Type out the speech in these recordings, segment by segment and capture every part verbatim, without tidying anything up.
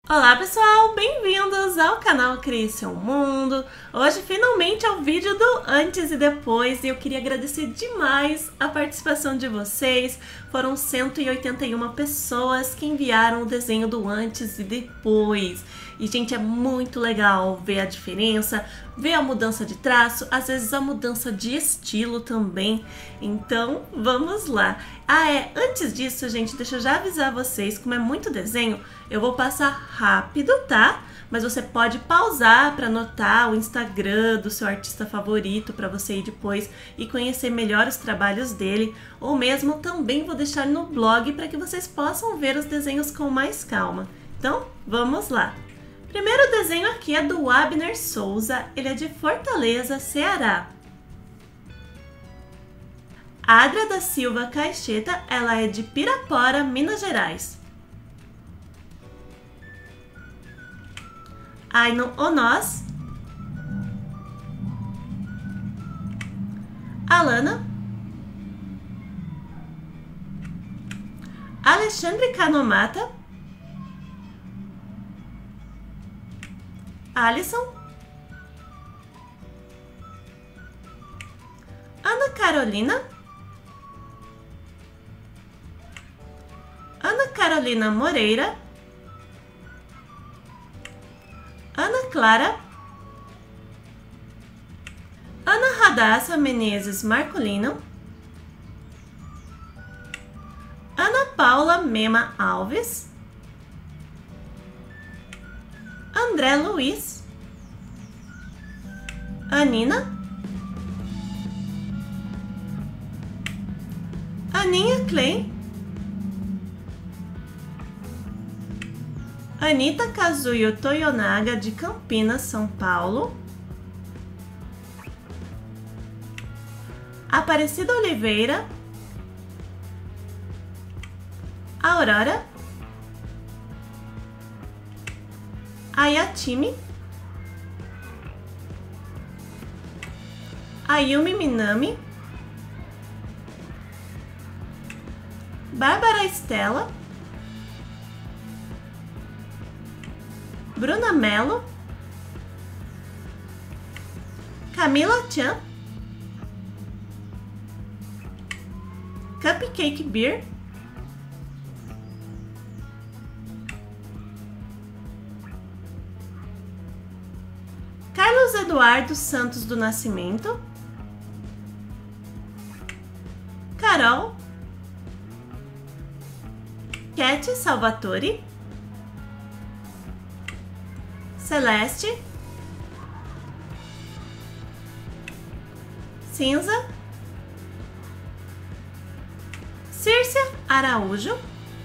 Olá pessoal, bem-vindos ao canal Crie Seu Mundo. Hoje finalmente é o vídeo do antes e depois e eu queria agradecer demais a participação de vocês. Foram cento e oitenta e uma pessoas que enviaram o desenho do antes e depois. E gente, é muito legal ver a diferença, ver a mudança de traço, às vezes a mudança de estilo também. Então vamos lá. Ah é, antes disso gente, deixa eu já avisar vocês, como é muito desenho, eu vou passar rápido, tá? Mas você pode pausar para anotar o Instagram do seu artista favorito para você ir depois e conhecer melhor os trabalhos dele, ou mesmo também vou deixar no blog para que vocês possam ver os desenhos com mais calma. Então, vamos lá! Primeiro desenho aqui é do Abner Souza, ele é de Fortaleza, Ceará. Adria da Silva Caixeta, ela é de Pirapora, Minas Gerais. Aino Onoz, Alana, Alexandre Canomata, Alisson, Ana Carolina, Ana Carolina Moreira, Ana Clara, Ana Radassa Menezes Marcolino, Ana Paula Mema Alves, André Luiz, Anina, Aninha Clay, Anita Kazuyo Toyonaga de Campinas, São Paulo, Aparecida Oliveira, Aurora, Ayatimi, Ayumi Minami, Bárbara Estela, Bruna Mello, Camila Chan, Cupcake Beer, Carlos Eduardo Santos do Nascimento, Carol, Cat Salvatore, Celeste, Cinza, Círcia Araújo,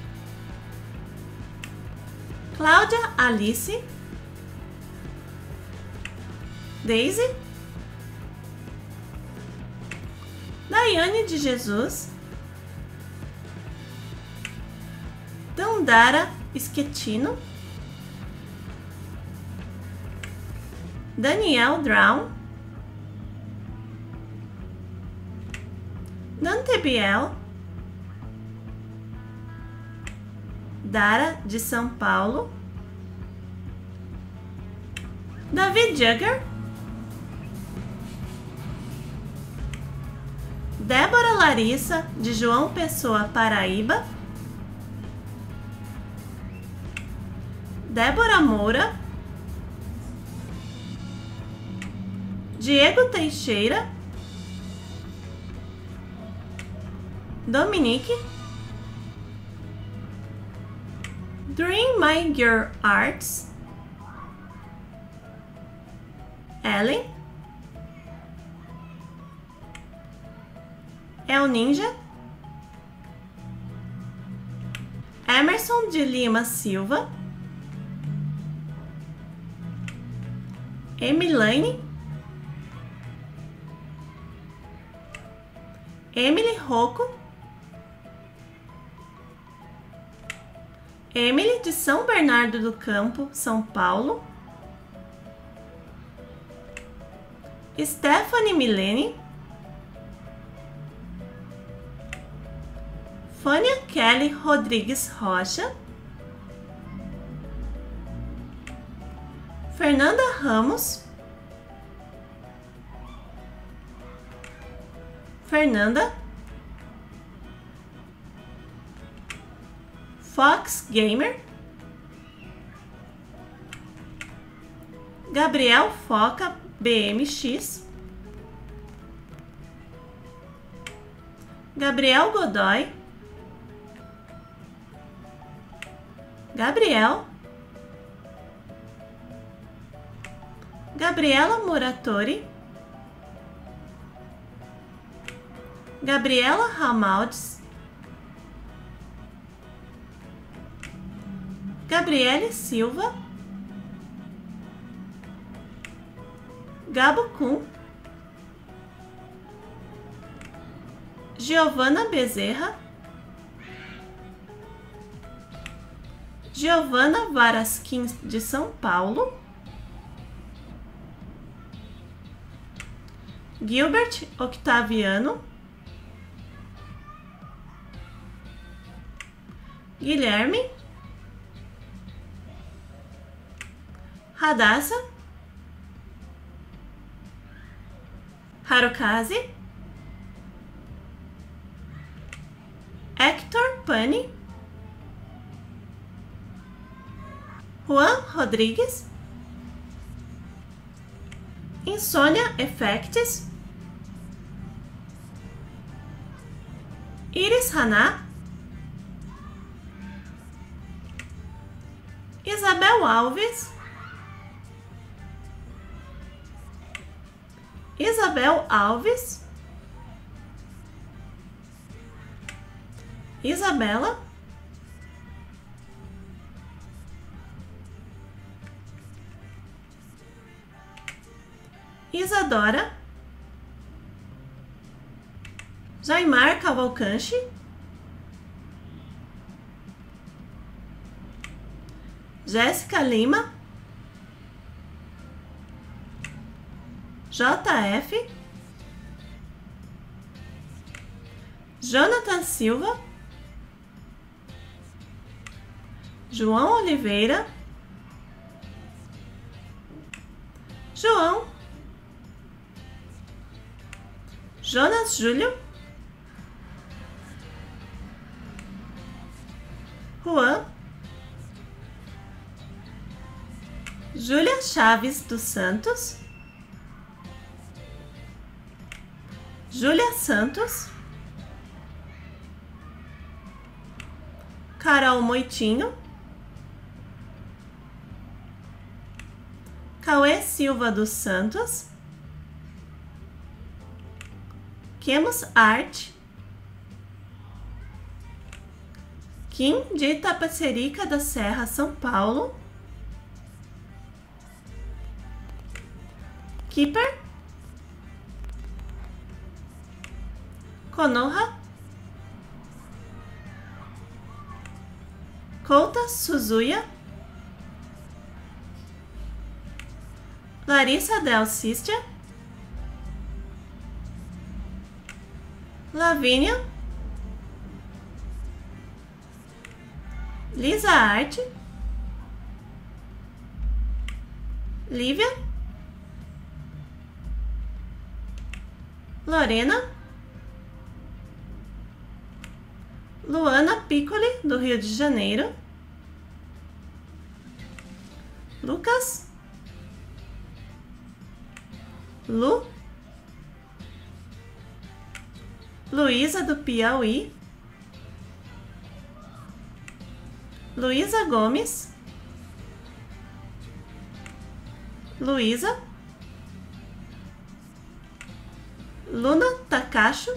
Cláudia Alice, Daisy, Daiane de Jesus, Dandara Schettino, Daniel Drown, Dante Biel, Dara de São Paulo, David Jugger, Débora Larissa de João Pessoa, Paraíba, Débora Moura, Diego Teixeira, Dominique, Dream My Girl Arts, Ellen, El Ninja, Emerson de Lima Silva, Emilane, Emily Rocco, Emily de São Bernardo do Campo, São Paulo, Stephanie Milene, Fânia Kelly Rodrigues Rocha, Fernanda Ramos, Fernanda, Fox Gamer, Gabriel Foca B M X, Gabriel Godoy, Gabriel, Gabriela Muratori, Gabriela Ramaldes, Gabriele Silva, Gabo Kun, Giovana Bezerra, Giovana Varasquim de São Paulo, Gilbert Octaviano, Guilherme, Radassa, Harukaze, Hector Pani, Juan Rodrigues, Insônia Effects, Iris Haná, Isabel Alves, Isabel Alves, Isabela, Isadora, Jaimar Cavalcanti, Jéssica Lima, J F, Jonathan Silva, João Oliveira, João, Jonas Júlio, Juan, Júlia Chaves dos Santos, Júlia Santos, Carol Moitinho, Cauê Silva dos Santos, Quemos Arte, Kim de Itapecerica da Serra, São Paulo, Keeper, Konoha, Kouta Suzuya, Larissa Del Cistia, Lavínia, Lisa Arte, Lívia, Lorena, Luana Piccoli, do Rio de Janeiro, Lucas, Lu, Luísa do Piauí, Luísa Gomes, Luísa, Luna Takacho,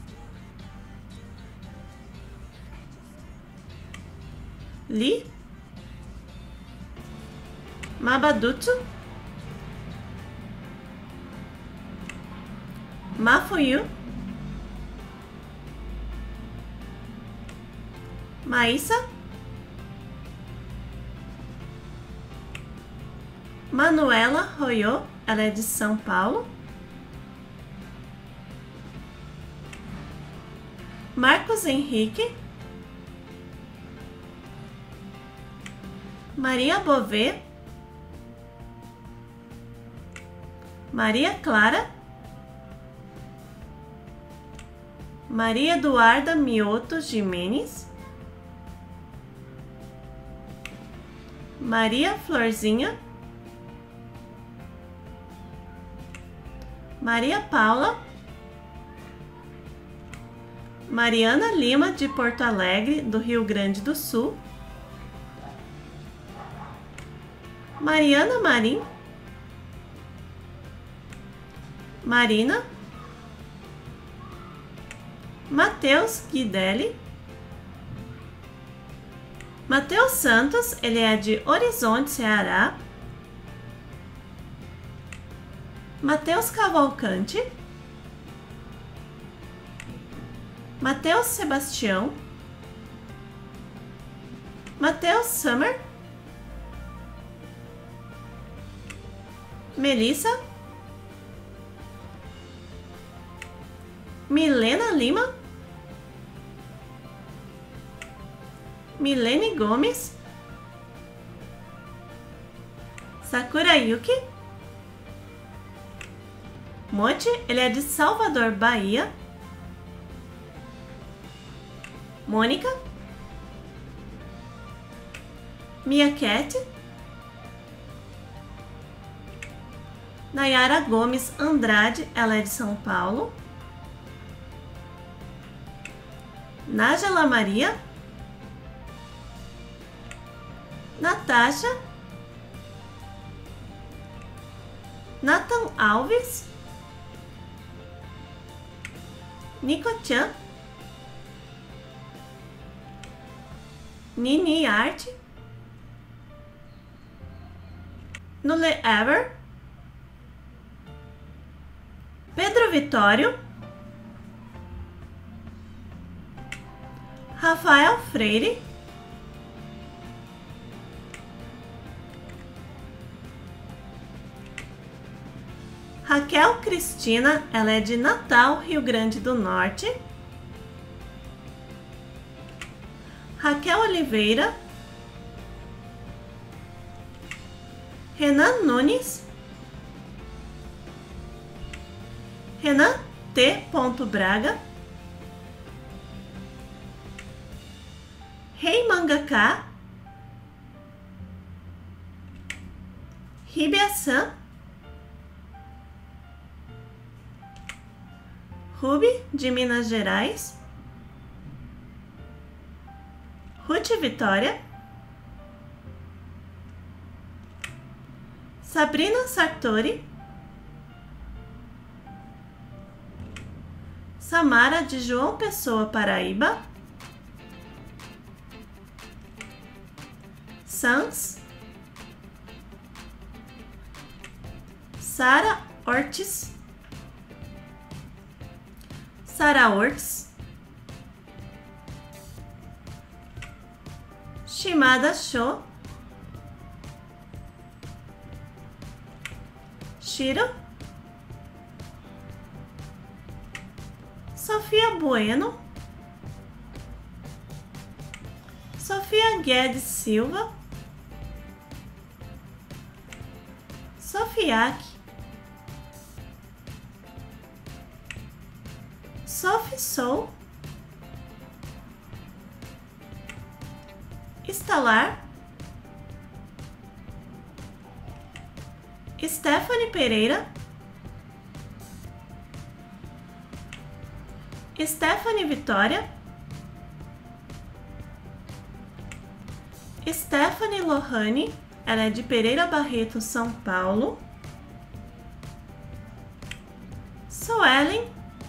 Li, Mabadutsu, Mafuyu, Maísa, Manuela Royo, ela é de São Paulo, Marcos Henrique, Maria Bové, Maria Clara, Maria Eduarda Mioto Jimenez, Maria Florzinha, Maria Paula, Mariana Lima, de Porto Alegre, do Rio Grande do Sul, Mariana Marim, Marina, Matheus Guidelli, Matheus Santos, ele é de Horizonte, Ceará, Matheus Cavalcante, Matheus Sebastião, Matheus Summer, Melissa, Milena Lima, Milene Gomes, Sakura Yuki, Mochi, ele é de Salvador, Bahia, Mônica, Mia Cat, Nayara Gomes Andrade, ela é de São Paulo, Nájela Maria, Natasha, Nathan Alves, Nico-chan, Nini Art, Nule Ever, Pedro Vitório, Rafael Freire, Raquel Cristina, ela é de Natal, Rio Grande do Norte, Raquel Oliveira, Renan Nunes, Renan T. Braga, Rei Mangaka, Ribia-san, Ruby, de Minas Gerais, Ruth Vitória, Sabrina Sartori, Samara, de João Pessoa, Paraíba, Sans, Sara Ortiz, Sara Ortiz, Shimada Sho, Shiro, Sofia Bueno, Sofia Guedes Silva, Sofiak, Sophie Soul, Estalar, Stephanie Pereira, Stephanie Vitória, Stephanie Lohane, ela é de Pereira Barreto, São Paulo, Suelen,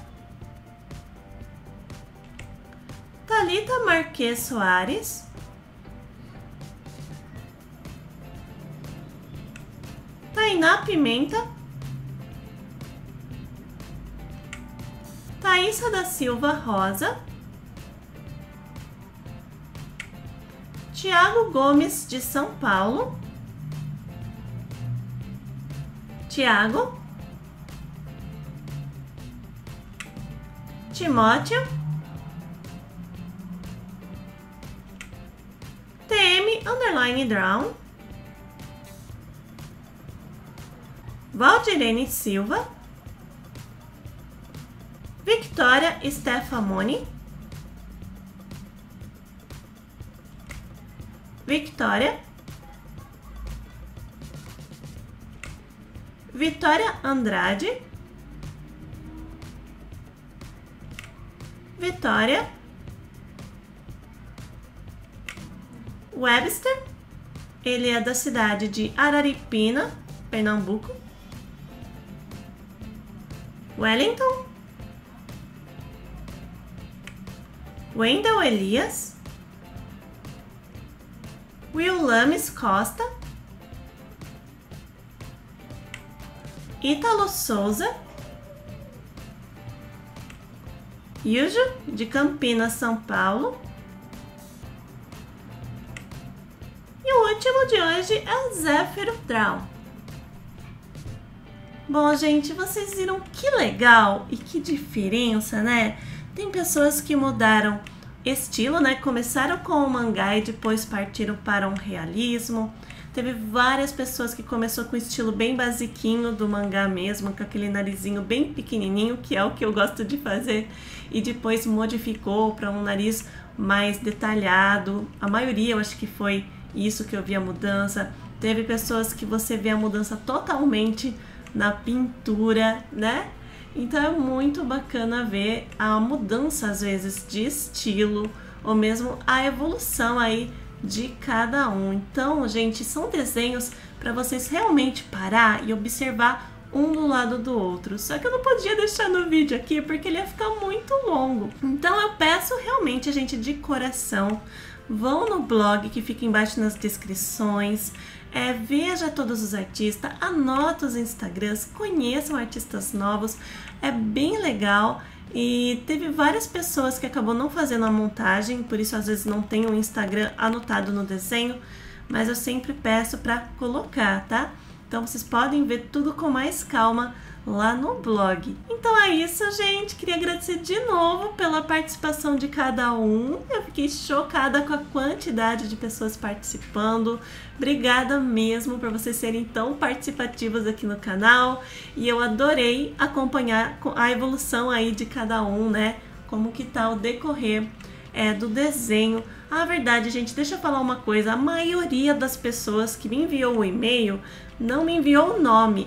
Thalita Marques Soares, Tainá Pimenta, Thaísa da Silva Rosa, Tiago Gomes, de São Paulo, Tiago, Timóteo, T M underline Drown, Valdirene Silva, Victoria Stefamoni, Victoria, Vitória Andrade, Vitória, Webster, ele é da cidade de Araripina, Pernambuco, Wellington, Wendel Elias, Will Lames Costa, Ítalo Souza, Yujo, de Campinas, São Paulo. E o último de hoje é o Zéfiro Traum. Bom, gente, vocês viram que legal e que diferença, né? Tem pessoas que mudaram estilo, né? Começaram com o mangá e depois partiram para um realismo. Teve várias pessoas que começou com o estilo bem basiquinho do mangá mesmo, com aquele narizinho bem pequenininho, que é o que eu gosto de fazer, e depois modificou para um nariz mais detalhado. A maioria, eu acho que foi isso que eu vi a mudança. Teve pessoas que você vê a mudança totalmente na pintura, né? Então é muito bacana ver a mudança, às vezes, de estilo, ou mesmo a evolução aí de cada um. Então, gente, são desenhos para vocês realmente parar e observar um do lado do outro. Só que eu não podia deixar no vídeo aqui porque ele ia ficar muito longo. Então eu peço realmente, gente, de coração, vão no blog que fica embaixo nas descrições, é, veja todos os artistas, anota os Instagrams, conheçam artistas novos, é bem legal. E teve várias pessoas que acabou não fazendo a montagem, por isso às vezes não tem o Instagram anotado no desenho, mas eu sempre peço para colocar, tá? Então vocês podem ver tudo com mais calma lá no blog. Então é isso, gente. Queria agradecer de novo pela participação de cada um. Eu fiquei chocada com a quantidade de pessoas participando. Obrigada mesmo por vocês serem tão participativos aqui no canal. E eu adorei acompanhar a evolução aí de cada um, né? Como que tá o decorrer é, do desenho. A verdade, gente, deixa eu falar uma coisa. A maioria das pessoas que me enviou o e-mail não me enviou o nome.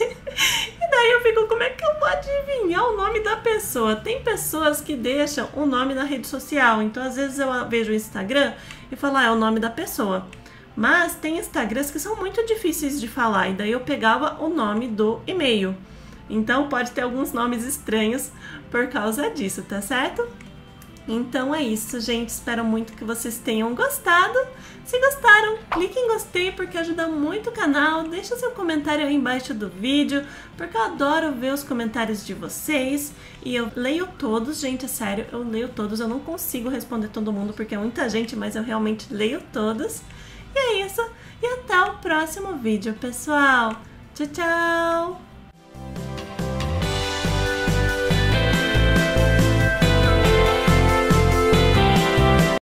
E daí eu fico, como é que eu vou adivinhar o nome da pessoa? Tem pessoas que deixam o nome na rede social. Então, às vezes eu vejo o Instagram e falo, ah, é o nome da pessoa. Mas tem Instagrams que são muito difíceis de falar. E daí eu pegava o nome do e-mail. Então, pode ter alguns nomes estranhos por causa disso, tá certo? Então é isso, gente. Espero muito que vocês tenham gostado. Se gostaram, clique em gostei porque ajuda muito o canal. Deixa seu comentário aí embaixo do vídeo, porque eu adoro ver os comentários de vocês. E eu leio todos, gente, é sério, eu leio todos. Eu não consigo responder todo mundo porque é muita gente, mas eu realmente leio todos. E é isso. E até o próximo vídeo, pessoal. Tchau, tchau!